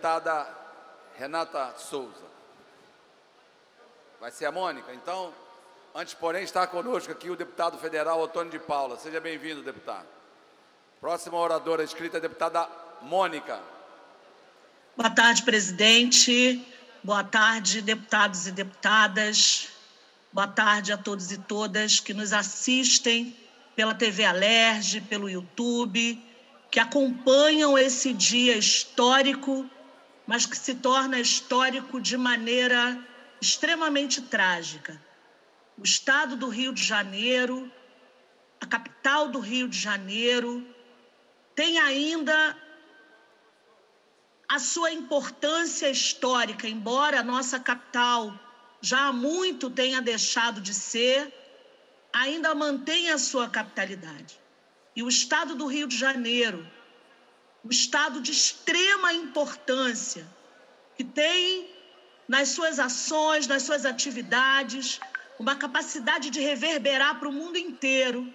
deputada Renata Souza. Vai ser a Mônica? Então, antes, porém, está conosco aqui o deputado federal Otônio de Paula. Seja bem-vindo, deputado. Próxima oradora inscrita é a deputada Mônica. Boa tarde, presidente. Boa tarde, deputados e deputadas. Boa tarde a todos e todas que nos assistem pela TV Alerj, pelo YouTube, que acompanham esse dia histórico, mas que se torna histórico de maneira extremamente trágica. O estado do Rio de Janeiro, a capital do Rio de Janeiro, tem ainda a sua importância histórica, embora a nossa capital já há muito tenha deixado de ser, ainda mantém a sua capitalidade. E o estado do Rio de Janeiro, um estado de extrema importância, que tem nas suas ações, nas suas atividades, uma capacidade de reverberar para o mundo inteiro,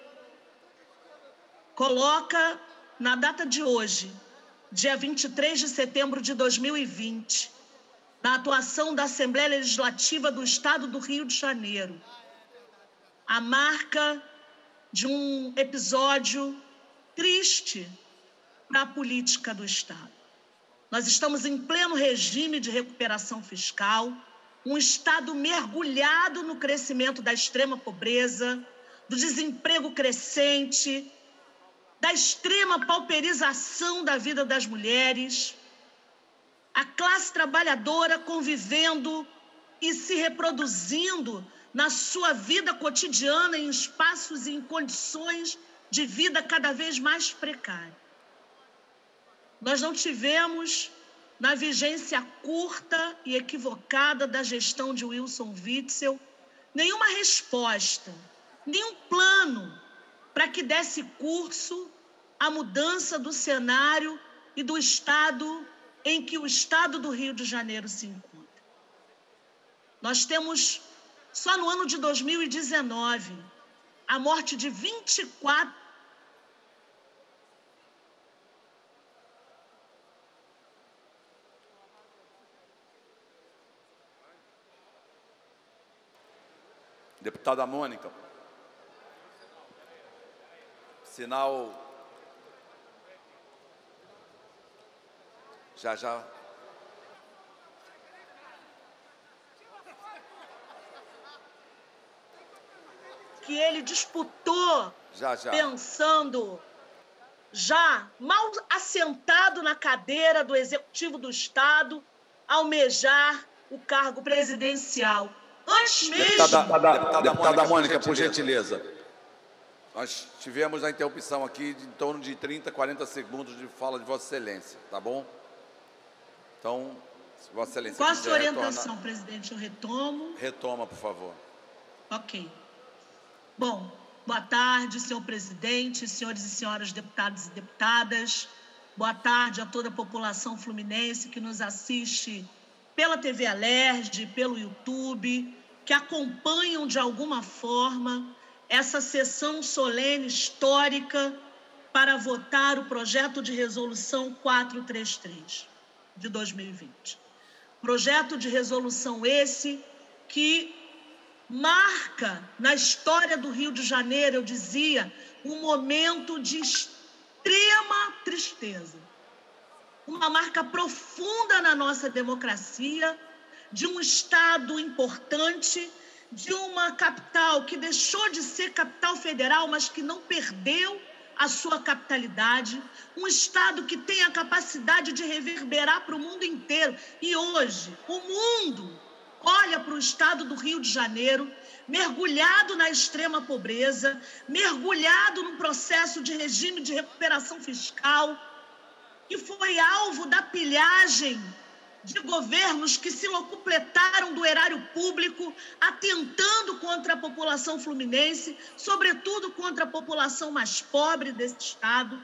coloca na data de hoje, dia 23 de setembro de 2020, na atuação da Assembleia Legislativa do Estado do Rio de Janeiro, a marca de um episódio triste para a política do Estado. Nós estamos em pleno regime de recuperação fiscal, um Estado mergulhado no crescimento da extrema pobreza, do desemprego crescente, da extrema pauperização da vida das mulheres, a classe trabalhadora convivendo e se reproduzindo na sua vida cotidiana em espaços e em condições de vida cada vez mais precárias. Nós não tivemos, na vigência curta e equivocada da gestão de Wilson Witzel, nenhuma resposta, nenhum plano para que desse curso à mudança do cenário e do estado em que o estado do Rio de Janeiro se encontra. Nós temos, só no ano de 2019, a morte de 24 Deputada Mônica. Sinal. Já. Que ele disputou Já. Pensando, já mal assentado na cadeira do Executivo do Estado, almejar o cargo presidencial. Antes mesmo... Deputada Mônica, por gentileza. Nós tivemos a interrupção aqui de em torno de 30, 40 segundos de fala de Vossa Excelência, tá bom? Então, se Vossa Excelência Qual a quiser sua orientação, retornar... presidente? Eu retomo. Retoma, por favor. Ok. Bom, boa tarde, senhor presidente, senhores e senhoras deputados e deputadas. Boa tarde a toda a população fluminense que nos assiste pela TV Alerj, pelo YouTube, que acompanham de alguma forma essa sessão solene histórica para votar o projeto de resolução 433 de 2020. Projeto de resolução esse que marca na história do Rio de Janeiro, eu dizia, um momento de extrema tristeza. Uma marca profunda na nossa democracia, de um Estado importante, de uma capital que deixou de ser capital federal, mas que não perdeu a sua capitalidade, um Estado que tem a capacidade de reverberar para o mundo inteiro. E hoje, o mundo olha para o Estado do Rio de Janeiro, mergulhado na extrema pobreza, mergulhado num processo de regime de recuperação fiscal, que foi alvo da pilhagem de governos que se locupletaram do erário público, atentando contra a população fluminense, sobretudo contra a população mais pobre desse Estado.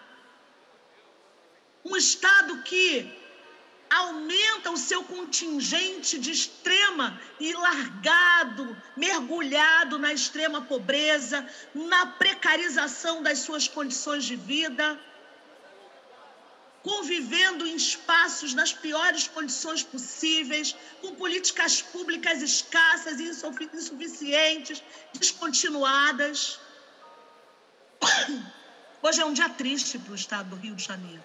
Um Estado que aumenta o seu contingente de extrema e largado, mergulhado na extrema pobreza, na precarização das suas condições de vida, convivendo em espaços nas piores condições possíveis, com políticas públicas escassas e insuficientes, descontinuadas. Hoje é um dia triste para o Estado do Rio de Janeiro.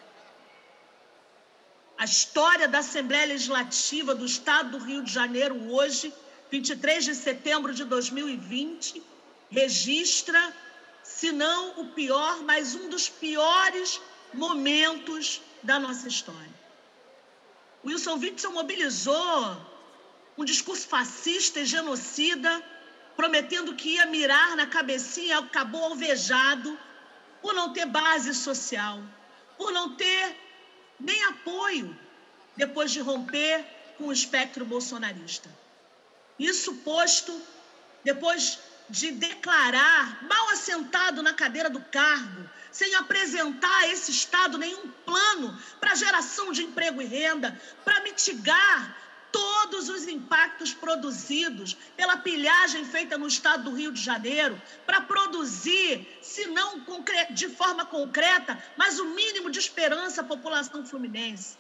A história da Assembleia Legislativa do Estado do Rio de Janeiro hoje, 23 de setembro de 2020, registra, se não o pior, mas um dos piores momentos da nossa história. Wilson Witzel mobilizou um discurso fascista e genocida, prometendo que ia mirar na cabecinha, acabou alvejado por não ter base social, por não ter nem apoio depois de romper com o espectro bolsonarista. Isso posto depois de declarar, mal assentado na cadeira do cargo, sem apresentar a esse Estado nenhum plano para geração de emprego e renda, para mitigar todos os impactos produzidos pela pilhagem feita no Estado do Rio de Janeiro, para produzir, se não de forma concreta, mas o mínimo de esperança à população fluminense.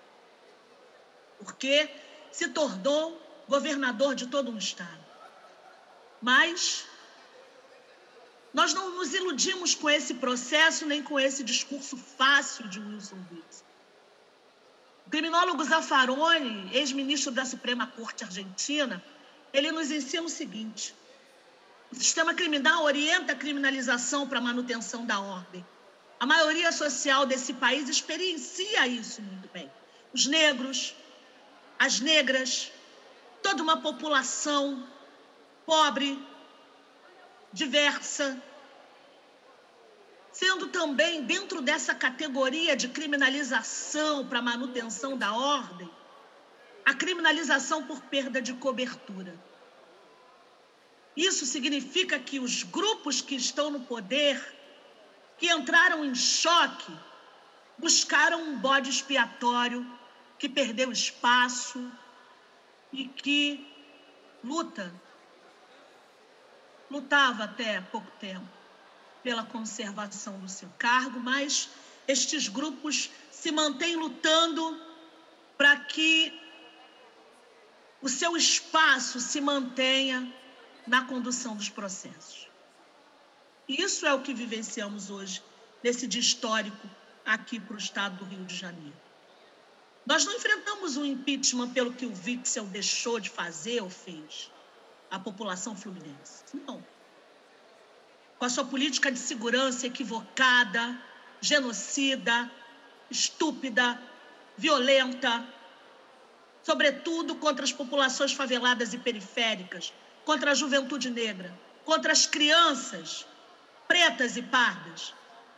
Porque se tornou governador de todo um Estado. Mas nós não nos iludimos com esse processo, nem com esse discurso fácil de Wilson Witzel. O criminólogo Zaffaroni, ex-ministro da Suprema Corte Argentina, ele nos ensina o seguinte: o sistema criminal orienta a criminalização para a manutenção da ordem. A maioria social desse país experiencia isso muito bem. Os negros, as negras, toda uma população pobre, diversa, sendo também, dentro dessa categoria de criminalização para manutenção da ordem, a criminalização por perda de cobertura. Isso significa que os grupos que estão no poder, que entraram em choque, buscaram um bode expiatório que perdeu espaço e que lutava até pouco tempo pela conservação do seu cargo, mas estes grupos se mantêm lutando para que o seu espaço se mantenha na condução dos processos. E isso é o que vivenciamos hoje, nesse dia histórico aqui para o Estado do Rio de Janeiro. Nós não enfrentamos um impeachment pelo que o Witzel deixou de fazer ou fez à população fluminense. Não. Com a sua política de segurança equivocada, genocida, estúpida, violenta, sobretudo contra as populações faveladas e periféricas, contra a juventude negra, contra as crianças pretas e pardas.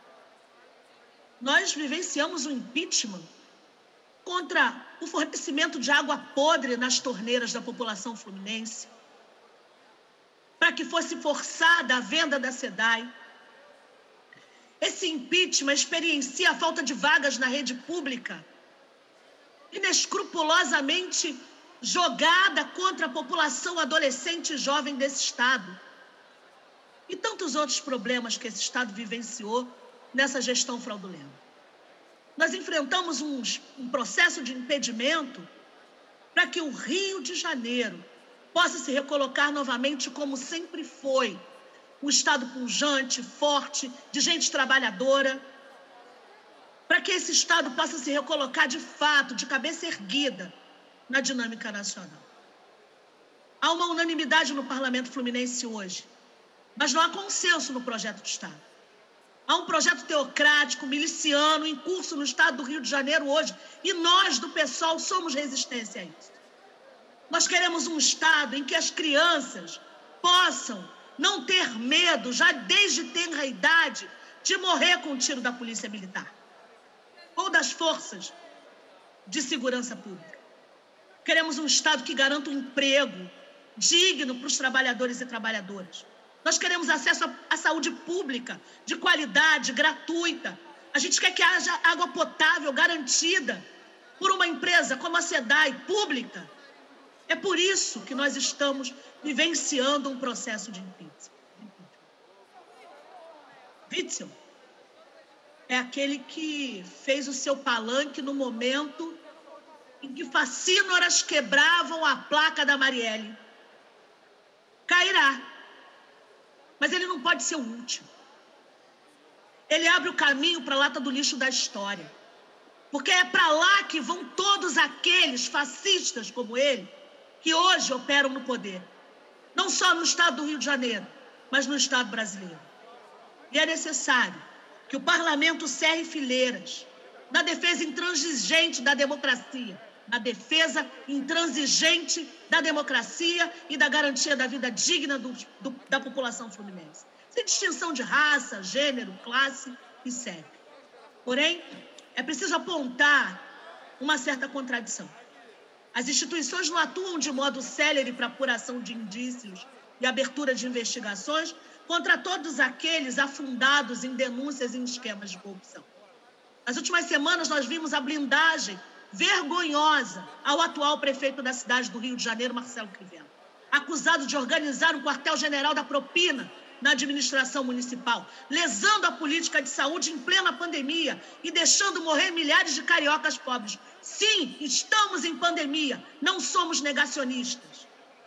Nós vivenciamos um impeachment contra o fornecimento de água podre nas torneiras da população fluminense, para que fosse forçada a venda da SEDAI. Esse impeachment experiencia a falta de vagas na rede pública, inescrupulosamente jogada contra a população adolescente e jovem desse Estado. E tantos outros problemas que esse Estado vivenciou nessa gestão fraudulenta. Nós enfrentamos um processo de impedimento para que o Rio de Janeiro possa se recolocar novamente como sempre foi, um Estado pujante, forte, de gente trabalhadora, para que esse Estado possa se recolocar de fato, de cabeça erguida, na dinâmica nacional. Há uma unanimidade no Parlamento Fluminense hoje, mas não há consenso no projeto de Estado. Há um projeto teocrático, miliciano, em curso no Estado do Rio de Janeiro hoje, e nós, do PSOL, somos resistência a isso. Nós queremos um Estado em que as crianças possam não ter medo, já desde tenra idade, de morrer com o tiro da Polícia Militar ou das forças de segurança pública. Queremos um Estado que garanta um emprego digno para os trabalhadores e trabalhadoras. Nós queremos acesso à saúde pública, de qualidade, gratuita. A gente quer que haja água potável garantida por uma empresa como a SEDAI, pública. É por isso que nós estamos vivenciando um processo de impeachment. Witzel é aquele que fez o seu palanque no momento em que facínoras quebravam a placa da Marielle. Cairá. Mas ele não pode ser o último. Ele abre o caminho para a lata do lixo da história. Porque é para lá que vão todos aqueles fascistas como ele, que hoje operam no poder. Não só no estado do Rio de Janeiro, mas no estado brasileiro. E é necessário que o parlamento cerre fileiras na defesa intransigente da democracia, na defesa intransigente da democracia e da garantia da vida digna da população fluminense, sem distinção de raça, gênero, classe e CEP. Porém, é preciso apontar uma certa contradição. As instituições não atuam de modo célere para apuração de indícios e abertura de investigações contra todos aqueles afundados em denúncias e em esquemas de corrupção. Nas últimas semanas, nós vimos a blindagem vergonhosa ao atual prefeito da cidade do Rio de Janeiro, Marcelo Crivella, acusado de organizar um quartel-general da propina na administração municipal, lesando a política de saúde em plena pandemia e deixando morrer milhares de cariocas pobres. Sim, estamos em pandemia, não somos negacionistas.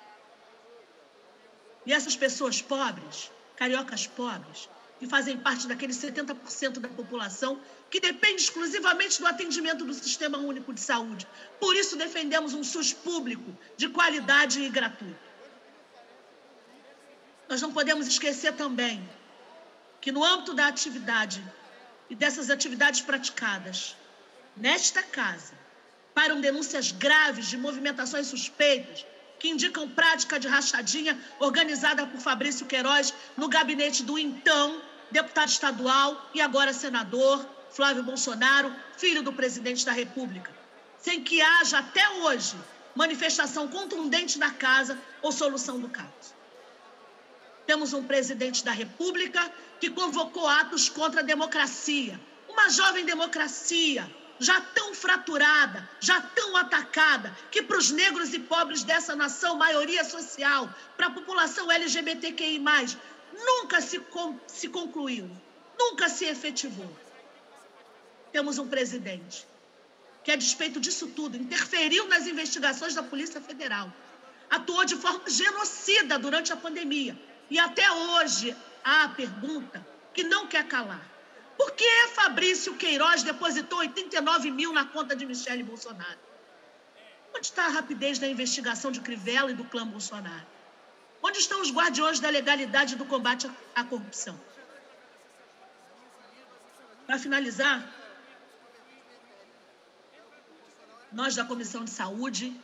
E essas pessoas pobres, cariocas pobres, que fazem parte daqueles 70% da população que depende exclusivamente do atendimento do Sistema Único de Saúde. Por isso defendemos um SUS público, de qualidade e gratuito. Nós não podemos esquecer também que no âmbito da atividade e dessas atividades praticadas nesta casa, param denúncias graves de movimentações suspeitas que indicam prática de rachadinha organizada por Fabrício Queiroz no gabinete do então deputado estadual e agora senador Flávio Bolsonaro, filho do presidente da República, sem que haja até hoje manifestação contundente da casa ou solução do caso. Temos um presidente da República que convocou atos contra a democracia, uma jovem democracia já tão fraturada, já tão atacada, que para os negros e pobres dessa nação, maioria social, para a população LGBTQI+, nunca se concluiu, nunca se efetivou. Temos um presidente que, a despeito disso tudo, interferiu nas investigações da Polícia Federal, atuou de forma genocida durante a pandemia. E até hoje há a pergunta que não quer calar. Por que Fabrício Queiroz depositou 89 mil na conta de Michele Bolsonaro? Onde está a rapidez da investigação de Crivella e do clã Bolsonaro? Onde estão os guardiões da legalidade e do combate à corrupção? Para finalizar, nós da Comissão de Saúde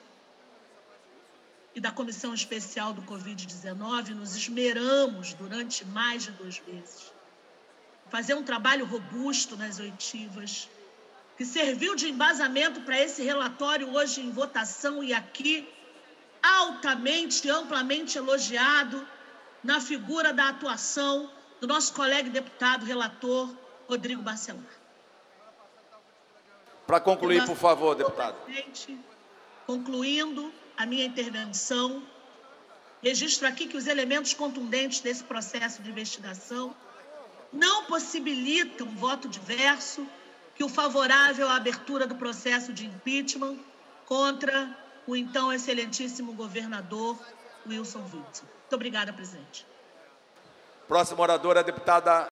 e da Comissão Especial do Covid-19 nos esmeramos durante mais de 2 meses fazer um trabalho robusto nas oitivas, que serviu de embasamento para esse relatório hoje em votação e aqui altamente e amplamente elogiado na figura da atuação do nosso colega deputado relator Rodrigo Bacelar. Para concluir, por favor, deputado. Concluindo a minha intervenção, registro aqui que os elementos contundentes desse processo de investigação não possibilitam voto diverso que o favorável à abertura do processo de impeachment contra o então excelentíssimo governador Wilson Witzel. Muito obrigada, presidente. Próxima oradora, a deputada